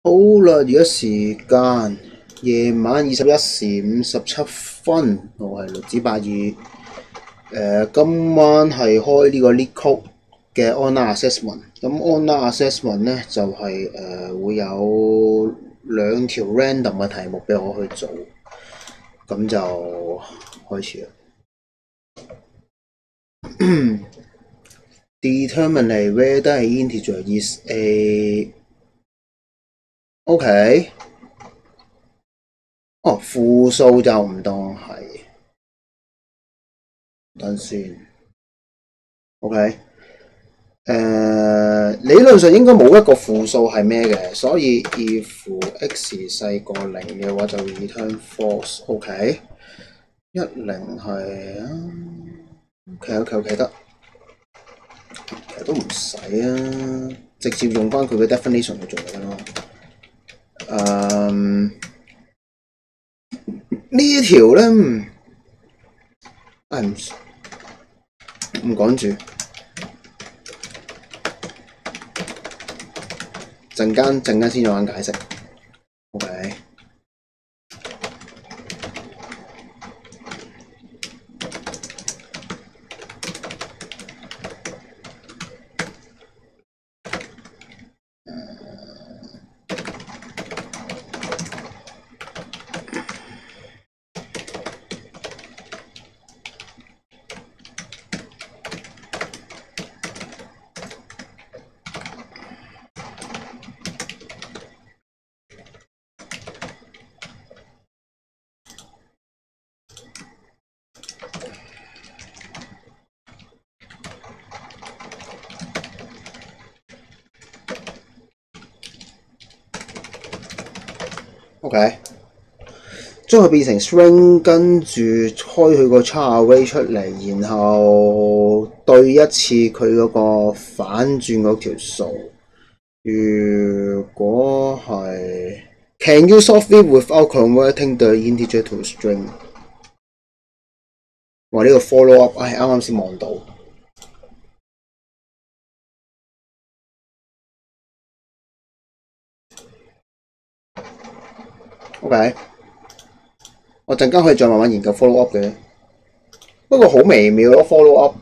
好啦，而家時間夜晚21時57分，我係栗子八二。今晚係開呢個 LeetCode 嘅 online assessment。咁 online assessment 呢，就係會有2條 random 嘅題目俾我去做，咁就開始啦。Determine whether an integer is a OK。哦，負數就唔當係，等先。OK。理論上應該冇一個負數係咩嘅，所以 if x 細過0嘅話就 return false。OK。10係OK 得，其實都唔使啊，直接用翻佢嘅 definition 去做就得咯。呢條咧，唔講住，陣間先有眼解釋。OK。OK， 將佢變成 string， 跟住開佢個 char array 出嚟，然後對一次佢嗰個反轉嗰條數。如果係 Can you solve it without converting the integer to string？ 哇！呢個 follow up， 啱先望到。OK， 我陣間可以再慢慢研究 follow up 嘅，不過好微妙咯 follow up。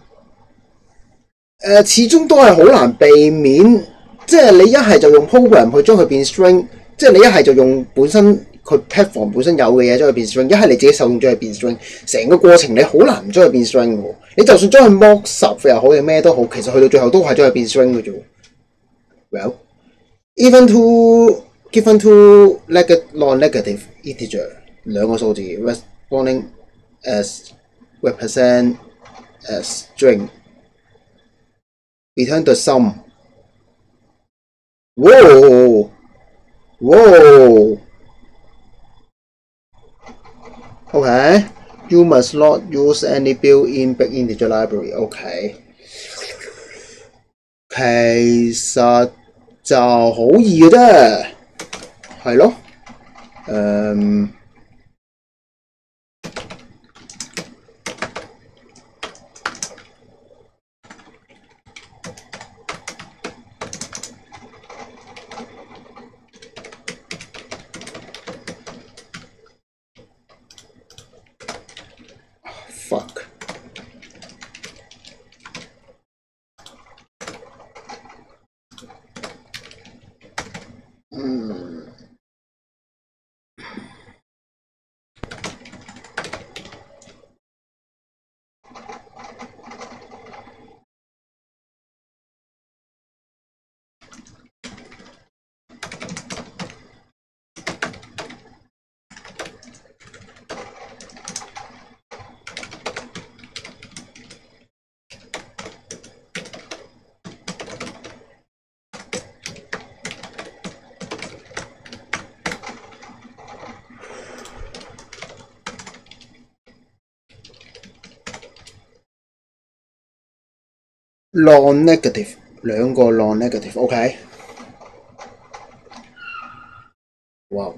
始終都係好難避免，即係你一係就用 program 去將佢變 string， 即係你一係就用本身佢 platform 本身有嘅嘢將佢變 string， 一係你自己手動將佢變 string， 成個過程你好難唔將佢變 string 嘅喎。你就算將佢剝10又好定咩都好，其實去到最後都係將佢變 string 嘅啫。Well， given to non-negative integer 兩個數字 responding as represent as string。Return the sum. Whoa! OK. You must not use any built-in big integer library. OK. 其實就好易嘅啫，係咯。Fuck。non-negative 兩個 non-negative。OK。哇！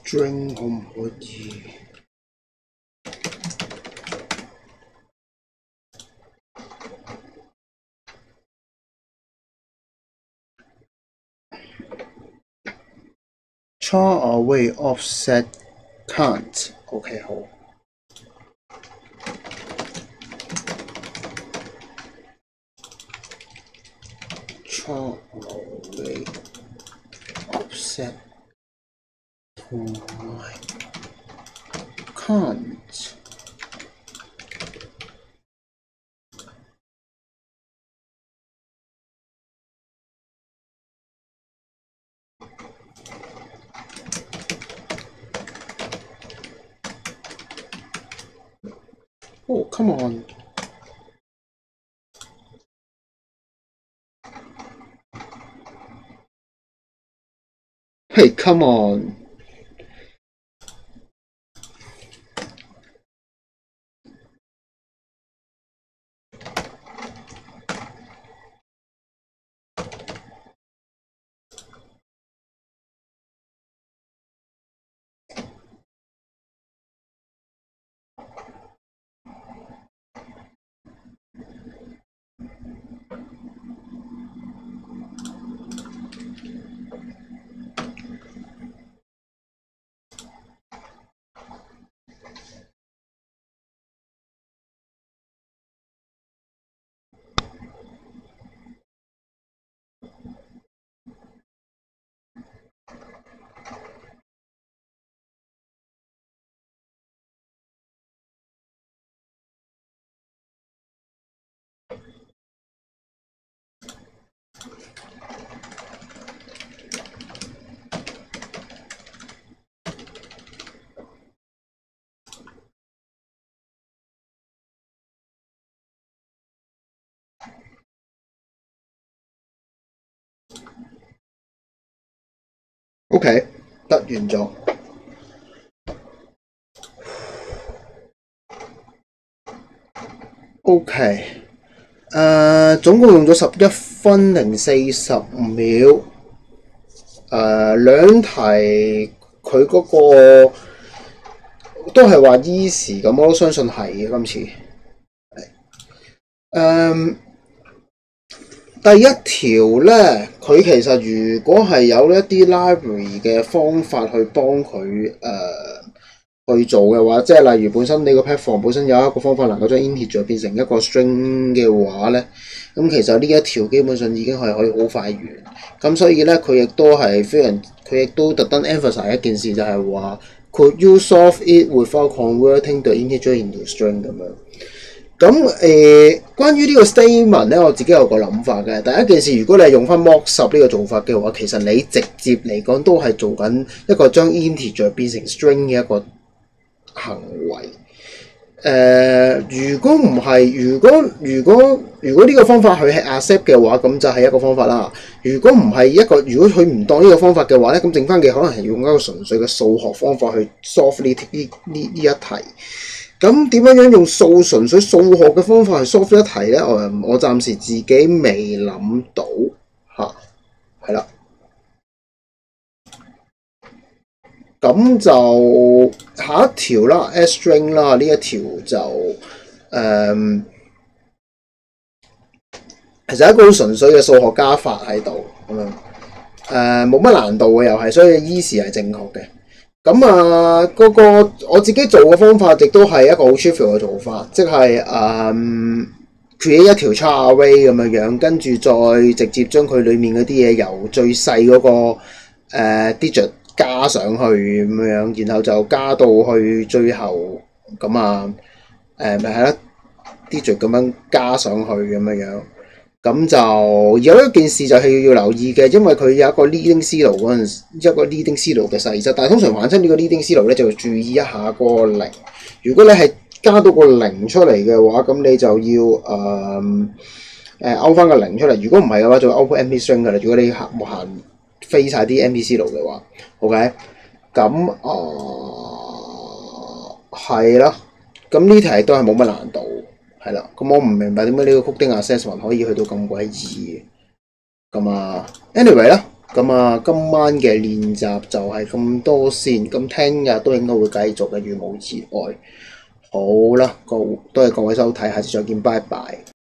string 可唔可以？ char away offset can't OK 好。char away offset 同埋 can't。 Oh, come on. Hey, come on. OK， 得完咗。OK， 總共用咗11分零45秒。兩題佢嗰個都係話 easy 咁，我都相信係嘅今次。第一條咧，佢其實如果係有一啲 library 嘅方法去幫佢去做嘅話，即係例如本身你個 platform 本身有一個方法能夠將 integer 變成一個 string 嘅話咧，咁其實呢一條基本上已經係可以好快完。咁所以咧，佢亦都係非常，佢亦都特登 emphasize 一件事，就係話 could you solve it without converting the integer into string 咁樣。咁關於呢個 statement 咧，我自己有個諗法嘅。第一件事，如果你係用翻 mock 10呢個做法嘅話，其實你直接嚟講都係做緊一個將 integer 變成 string 嘅一個行為。如果唔係，如果呢個方法佢係 accept 嘅話，咁就係一個方法啦。如果唔係如果佢唔當呢個方法嘅話咧，咁剩翻嘅可能係用一個純粹嘅數學方法去 solve 呢一題。咁點樣用純粹數學嘅方法去 solve 一題咧？我暫時自己未諗到嚇，係啦。咁就下一條啦 ，string 啦，呢一條就其實一個好純粹嘅數學加法喺度咁樣，冇乜難度嘅又係，所以 easy 係正確嘅。咁嗰個我自己做嘅方法亦都係一個好 trivial 嘅做法，即係create 一條 char array 咁樣，跟住再直接將佢裡面嗰啲嘢由最細嗰個digit 加上去咁樣，然後就加到去最後咁咪係啦 digit 咁樣加上去咁樣。咁就有一件事就係要留意嘅，因為佢有一個 leading zero 嗰陣時，一個 leading zero 嘅細則，但係通常玩親呢個 leading zero 咧就要注意一下個零。如果你係加到個零出嚟嘅話，咁你就要勾翻個零出嚟。如果唔係嘅話，就 output empty string 㗎啦。如果你行飛晒啲 empty zero 嘅話 ，OK， 咁係啦。咁呢題都係冇乜難度。係啦，咁我唔明白點解呢個 coding assessment 可以去到咁鬼易咁anyway 啦， 咁啊，今晚嘅練習就係咁多先，咁聽日都應該會繼續嘅，如無意外。好啦，多謝各位收睇，下次再見，拜拜。